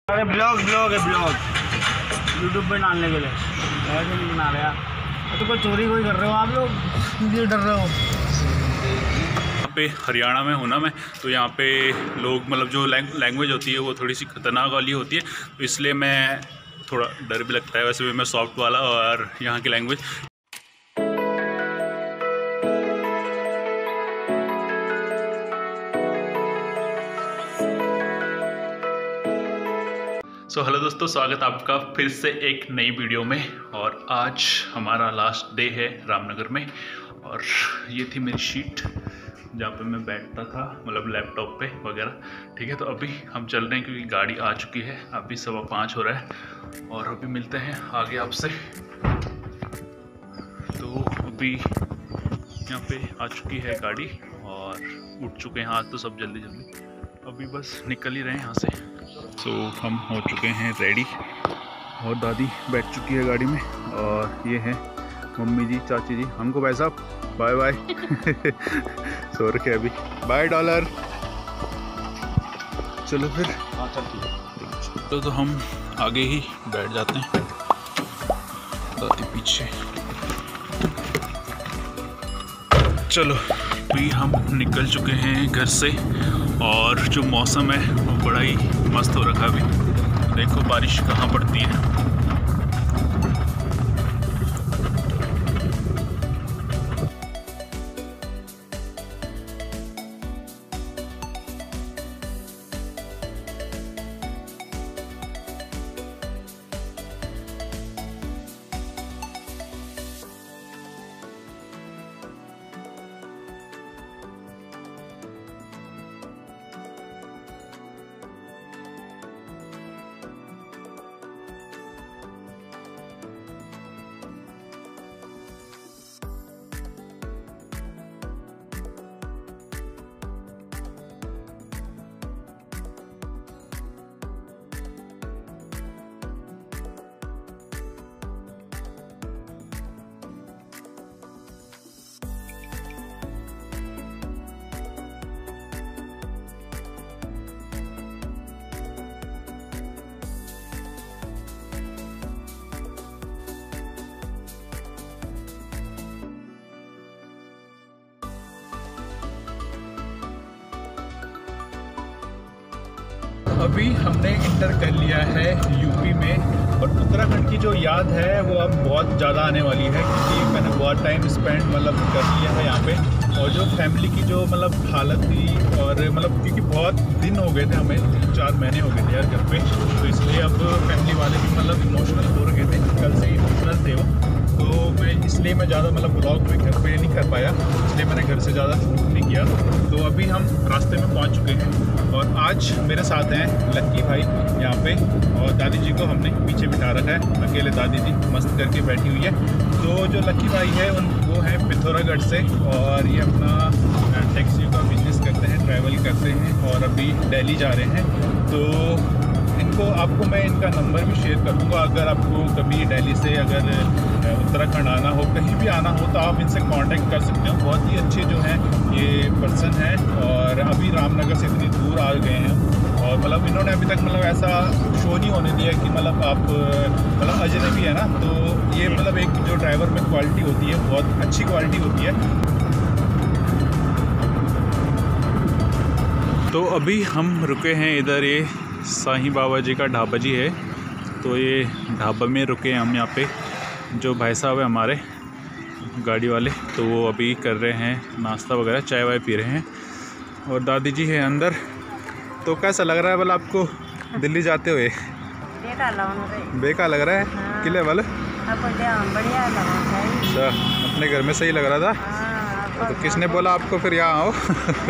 अरे ब्लॉग है यूट्यूब पे डालने के लिए, ऐसे नहीं बना रहे यार। तो कोई चोरी कोई कर रहे हो आप लोग, मुझे डर रहे हो। यहाँ पे हरियाणा में हूँ ना मैं, तो यहाँ पे लोग मतलब जो लैंग्वेज होती है वो थोड़ी सी खतरनाक वाली होती है, तो इसलिए मैं थोड़ा डर भी लगता है। वैसे भी मैं सॉफ्ट वाला, और यहाँ की लैंग्वेज हेलो दोस्तों, स्वागत आपका फिर से एक नई वीडियो में। और आज हमारा लास्ट डे है रामनगर में, और ये थी मेरी शीट जहाँ पे मैं बैठता था, मतलब लैपटॉप पे वगैरह। ठीक है, तो अभी हम चल रहे हैं क्योंकि गाड़ी आ चुकी है। अभी 5:15 हो रहा है और अभी मिलते हैं आगे आपसे। तो अभी यहाँ पे आ चुकी है गाड़ी और उठ चुके हैं आज तो सब जल्दी अभी बस निकल ही रहे हैं यहाँ से। हम हो चुके हैं रेडी और दादी बैठ चुकी है गाड़ी में, और ये है मम्मी जी, चाची जी। हमको भाई साहब बाय बाय सो रखे अभी, बाय डॉलर। चलो फिर तो हम आगे ही बैठ जाते हैं, दादी पीछे। चलो अभी हम निकल चुके हैं घर से, और जो मौसम है वो बड़ा ही मस्त हो रखा। अभी देखो बारिश कहाँ पड़ती है। अभी हमने इंटर कर लिया है यूपी में, और उत्तराखंड की जो याद है वो अब बहुत ज़्यादा आने वाली है, क्योंकि मैंने बहुत टाइम स्पेंड मतलब कर लिया है यहाँ पे। और जो फैमिली की जो मतलब हालत थी, और मतलब क्योंकि बहुत दिन हो गए थे, हमें 3-4 महीने हो गए थे यार घर पे, तो इसलिए अब फैमिली वाले भी मतलब इमोशनल हो रहे थे, कल से इमोशनल थे वो। तो इसलिए मैं ज़्यादा मतलब ब्लॉग में घर पे नहीं कर पाया, इसलिए मैंने घर से ज़्यादा शूट नहीं किया। तो अभी हम रास्ते में पहुंच चुके हैं, और आज मेरे साथ हैं लक्की भाई यहाँ पे, और दादी जी को हमने पीछे बिठा रखा है। अकेले दादी जी मस्त करके बैठी हुई है। तो जो लक्की भाई है वो है पिथौरागढ़ से, और ये अपना टैक्सी का बिजनेस करते हैं, ट्रैवल करते हैं, और अभी दिल्ली जा रहे हैं। तो आपको मैं इनका नंबर भी शेयर कर दूँगा। अगर आपको कभी दिल्ली से अगर उत्तराखंड आना हो, कहीं भी आना हो, तो आप इनसे कांटेक्ट कर सकते हो। बहुत ही अच्छे जो हैं ये पर्सन हैं, और अभी रामनगर से इतनी दूर आ गए हैं, और मतलब इन्होंने अभी तक मतलब ऐसा शो नहीं होने दिया कि मतलब आप मतलब अजनबी है ना। तो ये मतलब एक जो ड्राइवर में क्वालिटी होती है, बहुत अच्छी क्वालिटी होती है। तो अभी हम रुके हैं इधर, ये साईं बाबा जी का ढाबा जी है, तो ये ढाबा में रुके हैं हम यहाँ पे। जो भाई साहब है हमारे गाड़ी वाले, तो वो अभी कर रहे हैं नाश्ता वगैरह, चाय वाय पी रहे हैं, और दादी जी है अंदर। तो कैसा लग रहा है बोला आपको दिल्ली जाते हुए? बेकार लग रहा है। हाँ। किले वाले बढ़िया अच्छा, अपने घर में सही लग रहा था। हाँ, तो किसने बोला आपको फिर यहाँ आओ?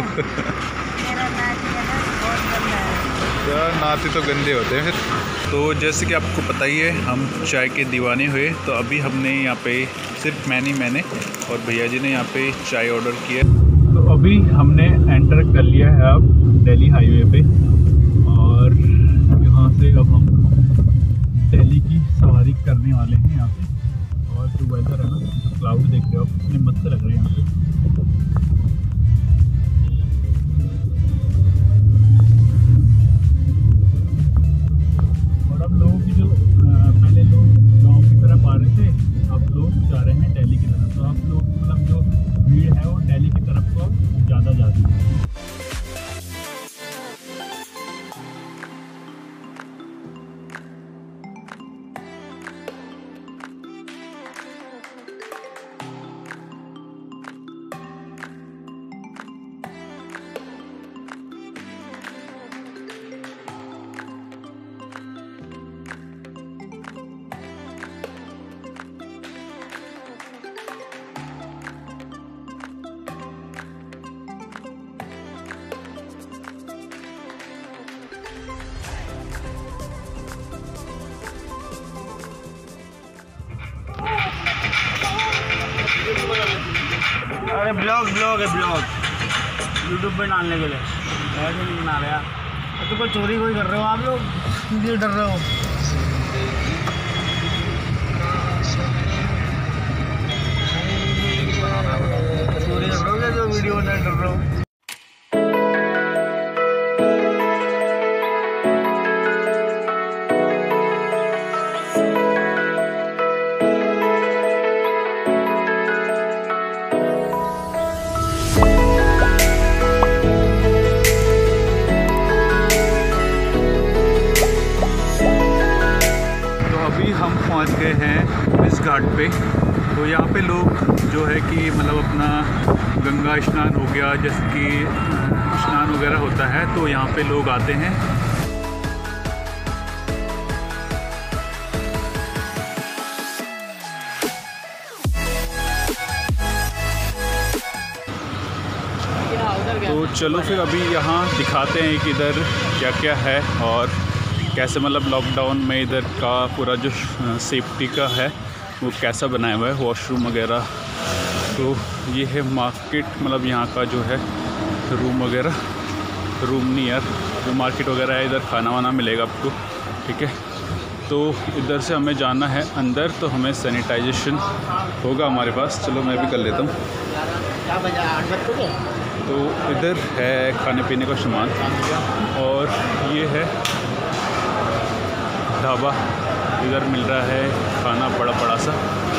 नाती तो गंदे होते हैं फिर। तो जैसे कि आपको पता ही है, हम चाय के दीवाने हुए, तो अभी हमने यहाँ पे सिर्फ मैंने और भैया जी ने यहाँ पे चाय ऑर्डर किया। तो अभी हमने एंटर कर लिया है अब दिल्ली हाईवे पे, और यहाँ से अब हम दिल्ली की सवारी करने वाले हैं यहाँ पे। और जो वेदर है ना, जो क्लाउड देख रहे हो आप, कितने मस्त लग रहे हैं यहाँ पे। अरे ब्लॉग है ब्लॉग यूट्यूब पे डालने के लिए ऐसे नहीं बना रहे यार। तो कोई चोरी कोई कर रहे हो आप लोग, क्यों डर रहे हो? चोरी कर रहे हो क्या जो वीडियो बना डर रहे हो? हम पहुंच गए हैं इस घाट पे। तो यहाँ पे लोग जो है कि मतलब अपना गंगा स्नान हो गया, जैसे कि स्नान वगैरह होता है, तो यहाँ पे लोग आते हैं। तो चलो फिर अभी यहाँ दिखाते हैं कि इधर क्या क्या है और कैसे मतलब लॉकडाउन में इधर का पूरा जो सेफ्टी का है वो कैसा बनाया हुआ है, वॉशरूम वगैरह। तो ये है मार्केट, मतलब यहाँ का जो है रूम वगैरह, रूम नहीं यार, जो मार्केट वगैरह है, इधर खाना वाना मिलेगा आपको, ठीक है। तो इधर से हमें जाना है अंदर, तो हमें सैनिटाइजेशन होगा हमारे पास। चलो मैं भी कर लेता हूँ। तो इधर है खाने पीने का सामान और ये है ढाबा, इधर मिल रहा है खाना बड़ा बड़ा सा।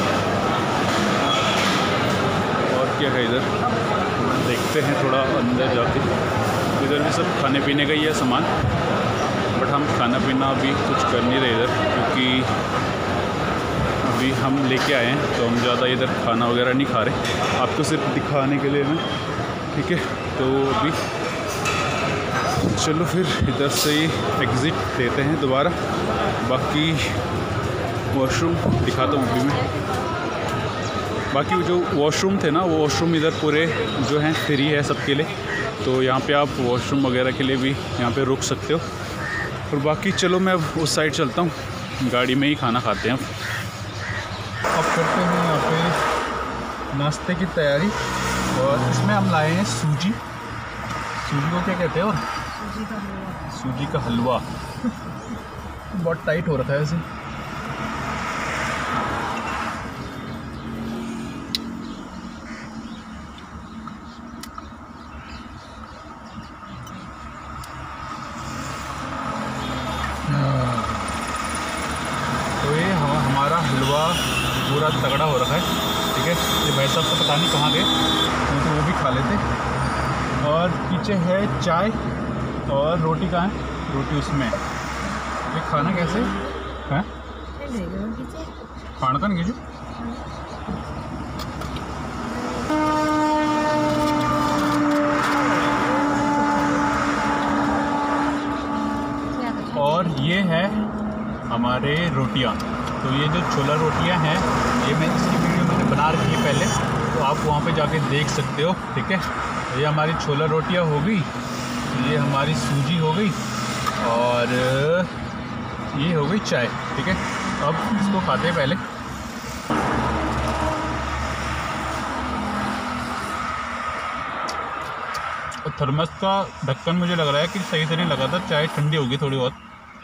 और क्या है इधर, देखते हैं थोड़ा अंदर जाके। इधर भी सब खाने पीने का ही है सामान, बट हम खाना पीना अभी कुछ कर नहीं रहे इधर, क्योंकि अभी हम लेके आए हैं तो हम ज़्यादा इधर खाना वगैरह नहीं खा रहे, आपको सिर्फ दिखाने के लिए मैं, ठीक है। तो अभी चलो फिर इधर से ही एग्ज़िट देते हैं दोबारा। बाकी वॉशरूम दिखाता हूँ अभी मैं। बाकी जो वॉशरूम थे ना, वो वॉशरूम इधर पूरे जो हैं फ्री है सबके लिए, तो यहाँ पे आप वॉशरूम वगैरह के लिए भी यहाँ पे रुक सकते हो। और बाकी चलो मैं अब उस साइड चलता हूँ, गाड़ी में ही खाना खाते हैं अब करते हैं यहाँ पे नाश्ते की तैयारी। और इसमें हम लाए हैं सूजी को क्या कहते हो? सूजी का हलवा। बहुत टाइट हो रखा है ऐसे। तो ये हमारा हलवा पूरा तगड़ा हो रखा है, ठीक है। ये भाई साहब तो पता नहीं कहाँ गए, तो वो भी खा लेते। और पीछे है चाय और रोटी कहाँ है? रोटी उसमें। ये खाना कैसे है? खाना का नहीं कीजिए। और ये है हमारे रोटियां। तो ये जो छोला रोटियां हैं, ये मैं इसकी वीडियो मैंने बना रखी है पहले, तो आप वहाँ पे जाके देख सकते हो, ठीक है। ये हमारी छोला रोटियां हो गई, ये हमारी सूजी हो गई और ये हो गई चाय, ठीक है। अब इसको खाते हैं पहले। और थर्मस का ढक्कन मुझे लग रहा है कि सही से नहीं लगा था, चाय ठंडी होगी थोड़ी बहुत।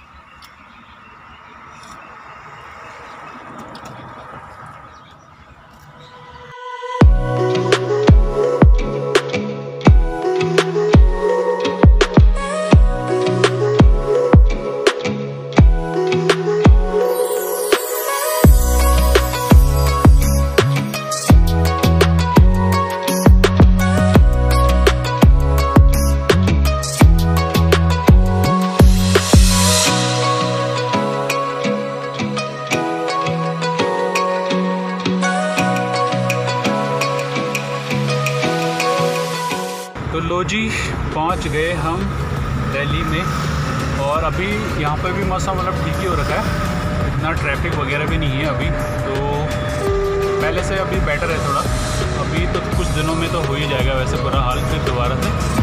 तो लो जी, पहुंच गए हम दिल्ली में। और अभी यहाँ पर भी मौसम मतलब ठीक ही हो रखा है, इतना ट्रैफिक वगैरह भी नहीं है अभी, तो पहले से अभी बेटर है थोड़ा। अभी तो कुछ दिनों में तो हो ही जाएगा वैसे बुरा हाल फिर दोबारा से।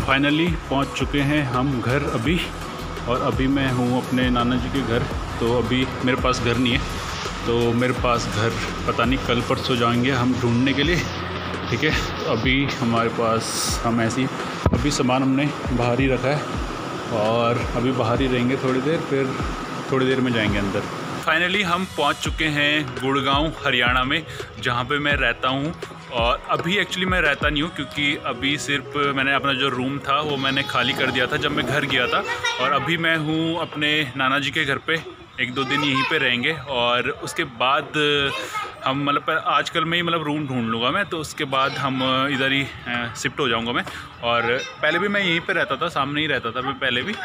फाइनली पहुंच चुके हैं हम घर अभी, और अभी मैं हूं अपने नाना जी के घर। तो अभी मेरे पास घर नहीं है, तो मेरे पास घर पता नहीं कल परसों जाएंगे हम ढूंढने के लिए, ठीक है। तो अभी हमारे पास हम ऐसी अभी सामान हमने बाहर ही रखा है और अभी बाहर ही रहेंगे थोड़ी देर, फिर थोड़ी देर में जाएंगे अंदर। फाइनली हम पहुंच चुके हैं गुड़गांव हरियाणा में, जहां पे मैं रहता हूं। और अभी एक्चुअली मैं रहता नहीं हूँ, क्योंकि अभी सिर्फ मैंने अपना जो रूम था वो मैंने खाली कर दिया था जब मैं घर गया था। और अभी मैं हूँ अपने नाना जी के घर पे, 1-2 दिन यहीं पे रहेंगे और उसके बाद हम मतलब आजकल में ही मतलब रूम ढूंढ लूँगा मैं, तो उसके बाद हम इधर ही शिफ्ट हो जाऊँगा मैं। और पहले भी मैं यहीं पे रहता था, सामने ही रहता था मैं पहले भी,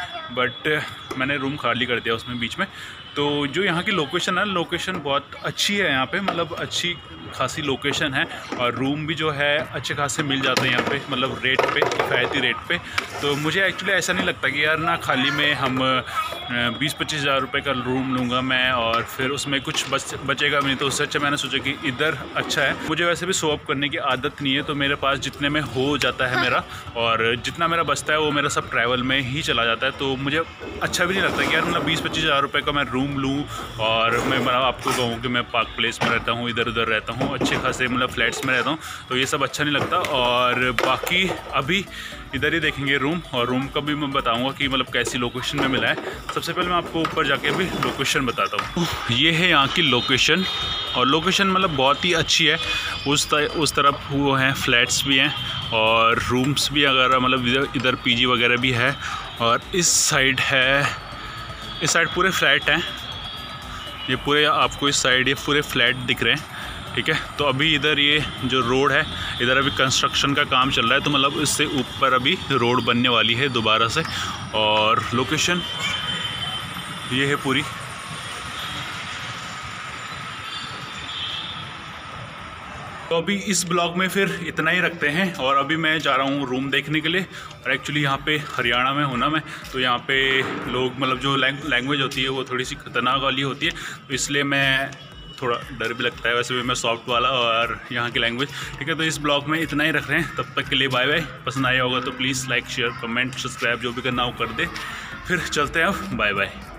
बट मैंने रूम खाली कर दिया उसमें बीच में। तो जो यहाँ की लोकेशन है, लोकेशन बहुत अच्छी है यहाँ पे, मतलब अच्छी खासी लोकेशन है और रूम भी जो है अच्छे खासे मिल जाते हैं यहाँ पे, मतलब रेट पे, किफ़ायती रेट पे। तो मुझे एक्चुअली ऐसा नहीं लगता कि यार ना खाली में हम 20-25 हज़ार रुपये का रूम लूँगा मैं और फिर उसमें कुछ बचेगा भी नहीं। तो उससे अच्छा मैंने सोचा कि इधर अच्छा है। मुझे वैसे भी शो ऑफ करने की आदत नहीं है, तो मेरे पास जितने में हो जाता है मेरा, और जितना मेरा बचता है वो मेरा सब ट्रैवल में ही चला जाता है। तो मुझे अच्छा भी नहीं लगता कि यार मतलब 20-25 हज़ार रुपये का मैं रूम लूँ और मैं मतलब आपको कहूँ कि मैं पार्क प्लेस में रहता हूँ, इधर उधर रहता हूँ, अच्छे खासे मतलब फ्लैट्स में रहता हूँ, तो ये सब अच्छा नहीं लगता। और बाकी अभी इधर ही देखेंगे रूम, और रूम का भी मैं बताऊंगा कि मतलब कैसी लोकेशन में मिला है। सबसे पहले मैं आपको ऊपर जाके अभी लोकेशन बताता हूँ। ये है यहाँ की लोकेशन, और लोकेशन मतलब बहुत ही अच्छी है। उस तरफ वो हैं फ्लैट्स भी हैं और रूम्स भी, अगर मतलब इधर पीजी वगैरह भी है। और इस साइड है, इस साइड पूरे फ्लैट हैं, ये पूरे आपको इस साइड ये पूरे फ्लैट दिख रहे हैं, ठीक है। तो अभी इधर ये जो रोड है, इधर अभी कंस्ट्रक्शन का काम चल रहा है, तो मतलब इससे ऊपर अभी रोड बनने वाली है दोबारा से। और लोकेशन ये है पूरी। तो अभी इस ब्लॉग में फिर इतना ही रखते हैं, और अभी मैं जा रहा हूँ रूम देखने के लिए। और एक्चुअली यहाँ पे हरियाणा में हूँ ना मैं, तो यहाँ पे लोग मतलब जो लैंग्वेज होती है वो थोड़ी सी खतरनाक वाली होती है, तो इसलिए मैं थोड़ा डर भी लगता है। वैसे भी मैं सॉफ्ट वाला और यहाँ की लैंग्वेज, ठीक है। तो इस ब्लॉग में इतना ही रख रहे हैं, तब तक के लिए बाय बाय। पसंद आया होगा तो please like, share, comment, subscribe जो भी करना हो कर दे। फिर चलते हैं अब, बाय बाय।